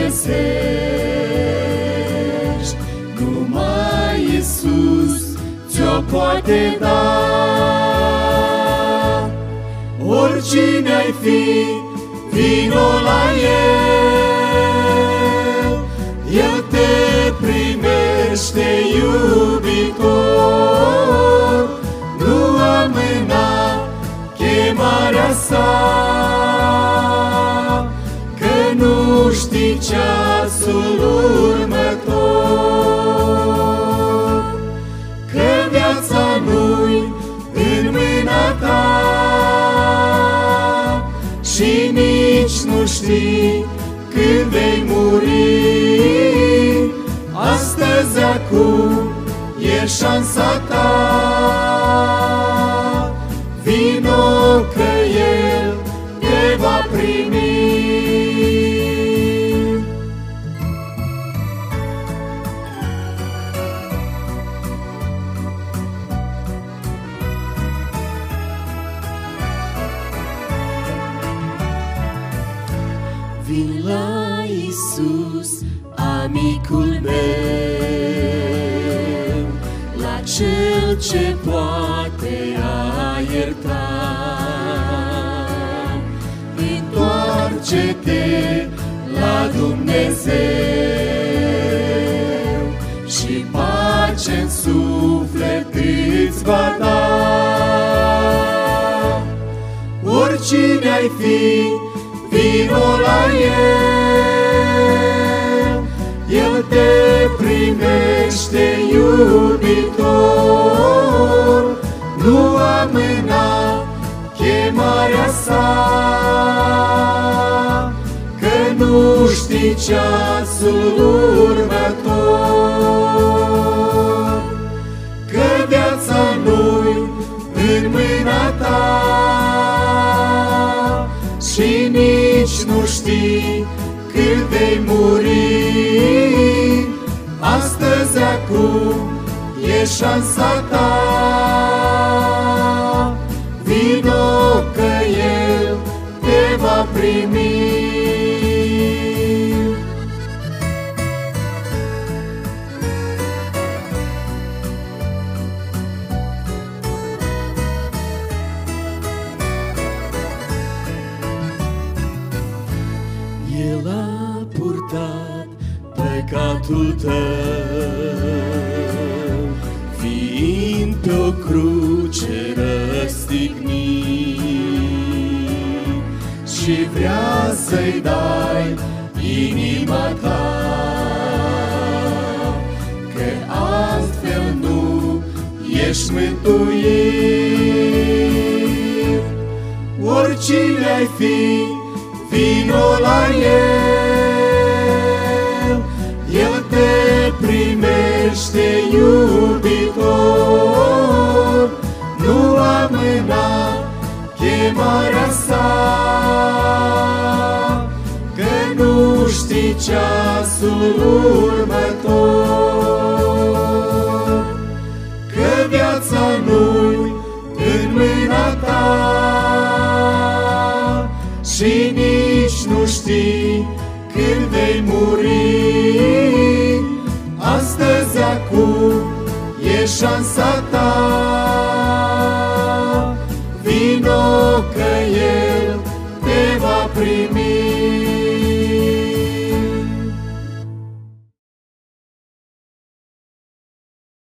găsești. Numai Iisus ți-o poate da. Oricine ai fi, vino la El. El te primește iubitor. Nu amâna chemarea sa, că nu știi ceasul următor. Că viața nu-i în mâna ta și nici nu știi când vei muri. Astăzi, acum, e șansa ta. Vino că El te va primi. Vin la Iisus, amicul meu, la Cel ce poate a ierta. Întoarce-te la Dumnezeu și pace-n suflet îți va da. Oricine ai fi, vino la El. El te primește iubitor. Nu amâna chemarea sa, că nu știi ceasul următor. Că viața nu-i în mâna ta și nici nu știi când vei muri. Astăzi, acum, e șansa ta. Vino că El te va primi. El a purtat păcatul tău, fiind pe o cruce răstignit, și vrea să-i dai inima ta, că altfel nu ești mântuit. Oricine ai fi, vino la El. El te primește iubitor. Nu amâna chemarea sa, că nu știi ceasul următor. Că viața nu-i în mâna ta și nici nu știi când vei muri.